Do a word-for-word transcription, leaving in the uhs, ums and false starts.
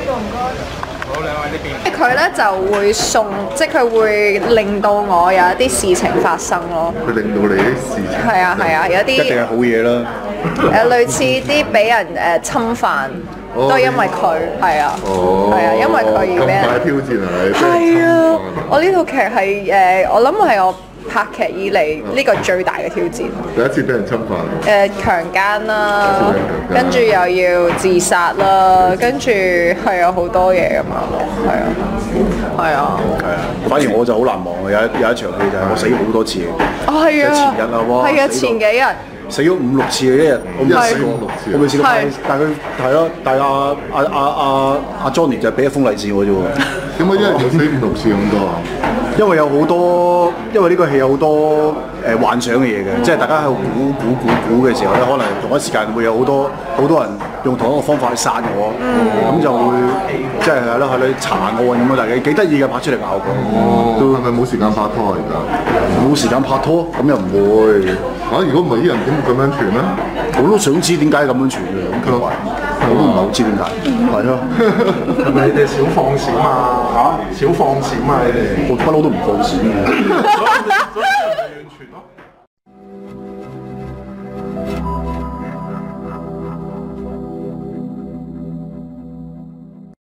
個唔該。 好，兩位呢邊。 佢咧就會送，即係佢會令到我有一啲事情發生咯。 佢令到你啲事情。 係啊係啊，有啲一定係好嘢啦。 誒類似啲俾人誒侵犯，都係因為佢係啊，係啊，因為佢而俾人。 咁大挑戰啊！你係啊，我呢套劇係誒，我諗係我拍劇以嚟呢個最大嘅挑戰。 第一次俾人侵犯。 誒強姦啦，跟住又要自殺啦，跟住係有好多嘢咁樣咯，係啊，係啊。 係啊，反而我就好難忘嘅，有一有一場戲就係我死好多次嘅。 哦，係啊， 前日啊，哇！ 係啊，前幾日。 死咗五六次嘅一日，我未試過，我未試過。但係佢係咯，但係阿阿阿阿阿 Johnny 就俾一封利是我啫喎。 點解一日要死五六次咁多啊？ 因為有好多，因為呢個戲有好多誒、呃、幻想嘅嘢嘅，即係大家喺度估估估估嘅時候咧，可能同一時間會有好多好多人用同一個方法去殺我，咁、嗯、就會即係係咯係咯查案咁啊！但係幾得意嘅拍出嚟嘅效果。 哦，都係咪冇時間拍拖而家？ 冇時間拍拖，咁又唔會。 啊！如果唔係啲人點會咁樣傳咧？ 我都想知點解咁樣傳嘅，咁奇怪，我都唔係好知點解。係咯， 係咪你哋少放閃啊？嚇，少放閃啊！你哋我不嬲都唔放閃嘅。 所以所以咪完全咯。